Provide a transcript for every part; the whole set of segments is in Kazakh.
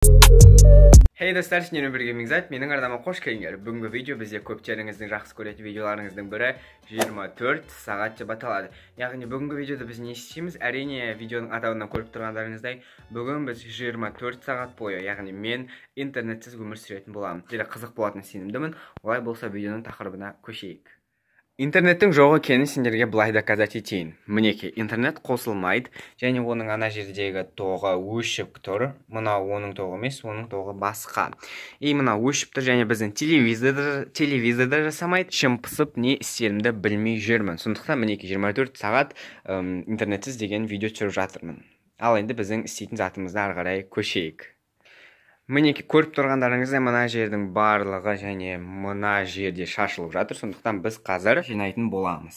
Hey достар, сіздермен бірге Мегзат. Менің арнама қош келдіңдер. Бүгінгі видео бізде көптеріңіздің жақсы көретін видеоларыңыздың бірі 24 сағат деп аталады. Яғни бүгінгі видеода біз не істейміз? Әрине видеоның атауынан көріп тұрғандарыңыздай, бүгін біз 24 сағат бойы, яғни мен интернетсіз өмір сүретін боламын. Өте қызық болатынына сенімдімін. Олай болса видеоның тақырыбына көшейік. Интернеттің жоғы екенін сендерге былай доказать етейін. Мінеки, интернет қосылмайды, және оның ана жердегі тоғы өшіп тұр. Мынау оның тоғы емес, оның тоғы басқа. Мынау өшіп тұр, және біздің телевизорда жасамайды. Ішім пысып, не істерімді білмей жүрмін. Сондықтан мінеки 24 сағат интернетсіз деген видео түсіріп жатырмын. Ал енді біздің істейтін затымызды ары қарай көшейік. Мінеки, көріп тұрғандарыңызда мына жердің барлығы және мына жерде шашылып жатыр. Сондықтан біз қазір жинайтын боламыз.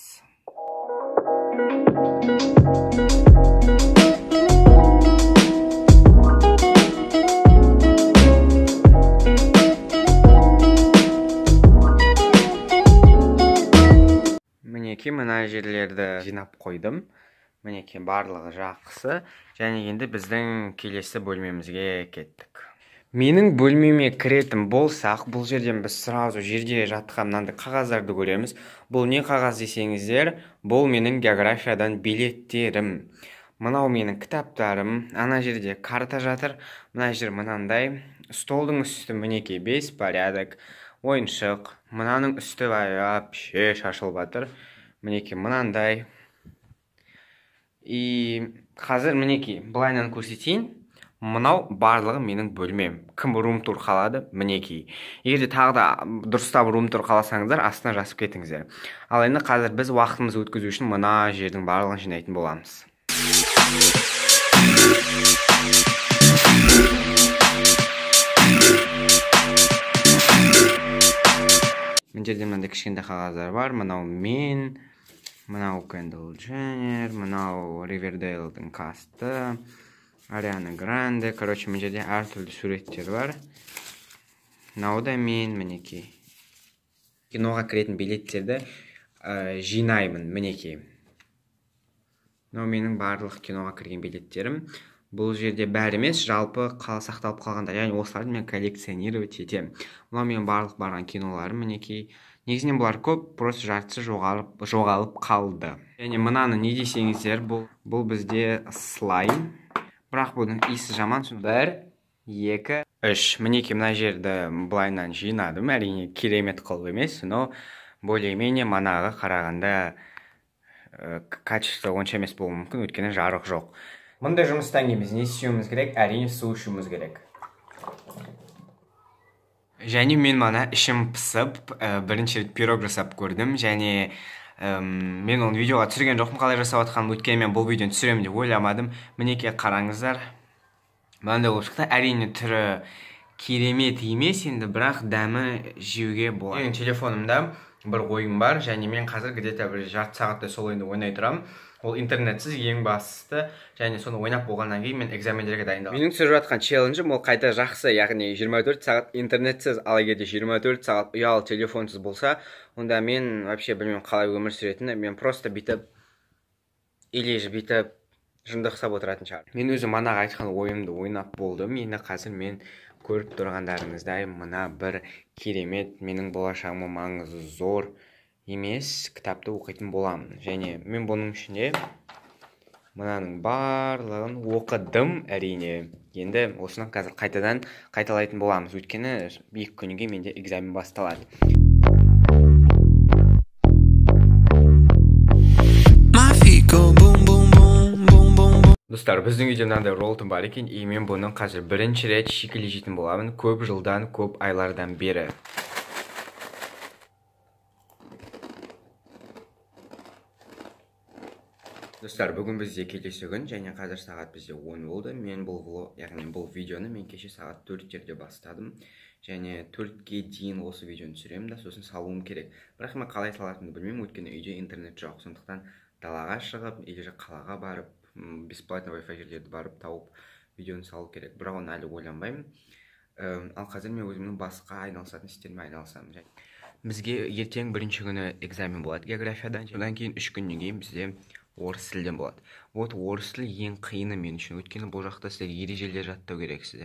Мінеки, мына жерлерді жинап қойдым. Мінеки, барлығы жақсы. Және енді біздің келесі бөлмемізге кеттік. Менің бөлмеме кіретін болсақ, бұл жерден біз сразу жерде жатқан мынандай қағаздарды көреміз. Бұл не қағаз десеңіздер, бұл менің географиядан билеттерім. Мынау менің кітаптарым. Ана жерде карта жатыр. Мына жер мынандай. Столдың үсті мінеки беспорядок, ойыншық. Мынаның үсті вообще шашылып жатыр. Мінеки мынандай. Қазір мінеки былайынан көрсетейін. Мынау барлығы менің бөлмем. Кім рум-тур қалады? Мінеки. Егерде тағы да дұрыстап рум-тур қаласаңыздар, астына жазып кетіңіздер. Ал енді қазір біз уақытымызды өткізу үшін мына жердің барлығын жинайтын боламыз. Мына жерде мынандай кішкентай қағаздар бар. Мынау мен, мынау Кендалл Дженнер, мынау Ривердейлдің касты, Ариана Гранде. Короче, мына жерде әртүрлі суреттер бар. Мынау да мен, мінеки. Киноға кіретін билеттерді жинаймын, мінеки. Мынау менің барлық киноға кірген билеттерім. Бұл жерде бәрі емес, жалпы сақталып қалғанда, яғни осыларды мен коллекционировать етемін. Мынау менің барлық барған киноларым, мінеки. Негізінен бұлар көп, просто жартысы жоғалып қалды. Және мынаны не десеңіздер, бұл бізде слайм. Бірақ бұның иісі жаман. 1, 2, 3. Мінеки мына жерді былайынан жинадым. Әрине керемет қылып емес, но более-менее манағы қарағанда качество онша емес болуы мүмкін, өйткені жарық жоқ. Мұндай жұмыстан кейін біз не істеуіміз керек? Әрине су ішуіміз керек. Және мен мана ішім пысып, бірінші рет пирог жасап көрдім, және мен оны видеоға түсірген жоқпын, қалай жасап жатқанымды, өйткені мен бұл видеоны түсіремін деп ойламадым. Мінеки қараңыздар. Мынандай болып шықты. Әрине түрі керемет емес, енді бірақ дәмі жеуге болады. Менің телефонымда бір ойын бар, және мен қазір где-то бір жарты сағатта сол ойынды ойнай тұрамын. Ол интернетсіз ең бастысы, және соны ойнап болғаннан кейін мен экзамендерге дайындалдым. Менің түсіріп жатқан челленджім ол қайта жақсы, яғни 24 сағат интернетсіз, ал егерде 24 сағат ұялы телефонсыз болса, онда мен вообще білмеймін қалай өмір сүретінін. Мен просто бүйтіп жындықсап отыратын шығар. Мен өзім манағы айтқан ойымды ойнап болдым. Енді қазір мен көріп тұрғандарыңыздай мына бір керемет, менің болашағыма маңызы зор емес кітапты оқитын боламын. Және мен бұның ішінде мынаның барлығын оқыдым, әрине. Енді осыны қазір қайтадан қайталайтын боламыз, өйткені 2 күнге менде экзамен басталады. Достар, біздің үйде мынандай роллтым бар екен, мен бұны қазір бірінші рет шикілі жейтін боламын, көп жылдан, көп айлардан бері. Достар, бүгін бізде келесі күн, және қазір сағат бізде 10 болды. Мен бұл видеоны мен кеше сағат 4-терде бастадым. Және 4-ге дейін осы видеоны түсіремін да, сосын салуым керек. Бірақ мен қалай салатынымды білмеймін, өйткені үйде интернет жоқ. Сондықтан далаға шығып, или қалаға барып, бесплатно Wi-Fi жерлерді барып тауып видеоны салу керек. Бірақ оны әлі ойланбаймын. Ал қазір мен өзімнің басқа айналысатын істеріме айналысамын. Бізге ертең бірінші күні экзамен болады географиядан. Одан кейін 3 күннен кейін бізде орыс тілден болады. Вот орыс тілі ең қиыны мен үшін. Өйткені бұл жақта сіздер ережелер жаттау керексіздер.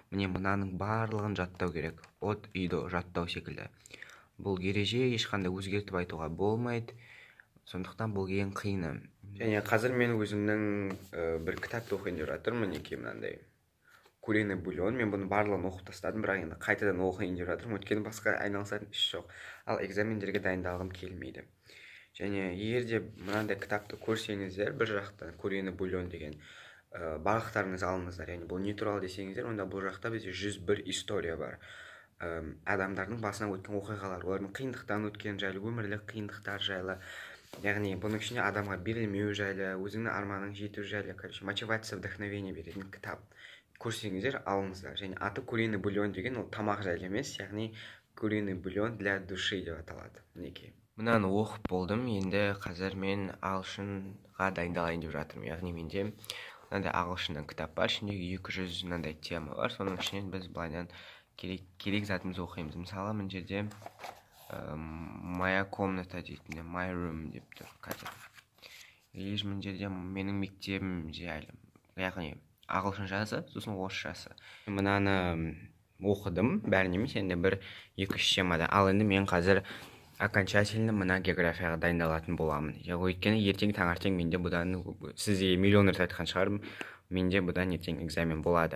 Міне мынаның барлығын жаттау керек. От, үйді жаттау секілді. Бұл ереже ешқандай өзгертіп айтуға болмайды. Сондықтан бұл ең қиыны. Және қазір мен өзімнің бір кітапты оқиын деп жатырмын, мінекей мынандай. Куриный бульон. Мен бұны барлығын оқып тастадым, бірақ енді қайтадан оқиын деп жатырмын. Өйткені басқа айналысатын іс жоқ. Ал экзамендерге дайындалғым келмейді. Және егер де мынандай кітапты көрсеңіздер, бір жақтан куриный бульон деген барлықтарыңыз алыңыздар. Яғни бұл не туралы десеңіздер, онда бұл жақта бізде 101 история бар. Адамдардың басынан өткен оқиғалар, олардың қиындықтан өткен жайлы, өмірлік қиындықтар жайлы. Яғни бұның ішінде адамға берілмеу жайлы, өзіңнің арманың жету жайлы, мотивация, вдохновение беретін кітап. Көрсеңіздер, алыңыздар. Және аты куриный бульон деген ол тамақ жайлы емес, яғни куриный бульон для души деп аталады. Мінекей. Мынаны оқып болдым, енді қазір мен ағылшынға дайындалайын деп жатырмын. Яғни менде мынандай ағылшыннан кітап бар, ішінде 200 мынандай тема бар. Соның ішінен біз былайдан керек затымызды оқимыз. Мысалы, мына жерде моя комната дейтін, my room деп тұр қазір. Или мына жерде менің мектебім жайлы. Яғни ағылшыншасы, сосын орысшасы. Мынаны оқыдым, бәрін емес, енді бір 2-3 темада. Ал енді мен қазір окончательно мына географияға дайындалатын боламын. Өйткені ертең таңертең менде бұдан, сізге миллион рет айтқан шығармын, менде бұдан ертең экзамен болады.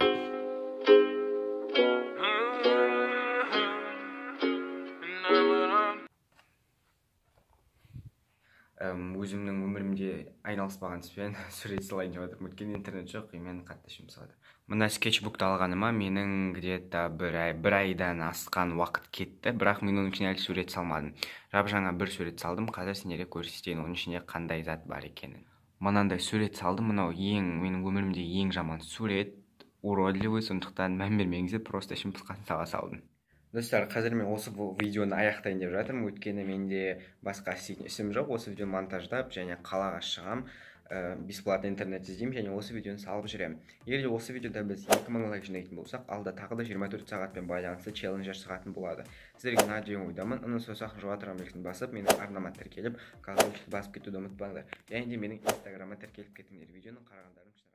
Өзімнің өмірімде айналыспаған іспен сурет салайын деп жатырмын. Өйткені интернет жоқ, мен қатты ішім салады. Мына скетчбукты алғаныма менің где-то бір айдан асқан уақыт кетті, бірақ мен оның ішіне әлі сурет салмадым. Жап-жаңа бір сурет салдым, қазір сендерге көрсетейін оның ішінде қандай зат бар екенін. Мынандай сурет салдым, мынау менің өмірімде ең жаман сурет, уродливый, сондықтан мән бермеңіздер, просто ішім пысқасын сала салдым. Достар, қазір мен осы видеоны аяқтайын деп жатырмын, өйткені менде басқа істейтін ісім жоқ. Осы видеоны монтаждап және қалаға шығам, бесплатно интернет іздеймін және осы видеоны салып жүремін. Егер де осы видеода біз 2000 лайк жинайтын болсақ, алда тағы да 24 сағатпен байланысты челленджер шығатын болады. Сіздерге ұнады деген ойдамын. Оны сосақ жоға тұрған белгісін басып, менің арнама тіркеліп, колокольчикті басып кетуді ұмытпаңдар. Және де менің инстаграма тіркеліп кетіңдер. Видеоны қарағандарың үшін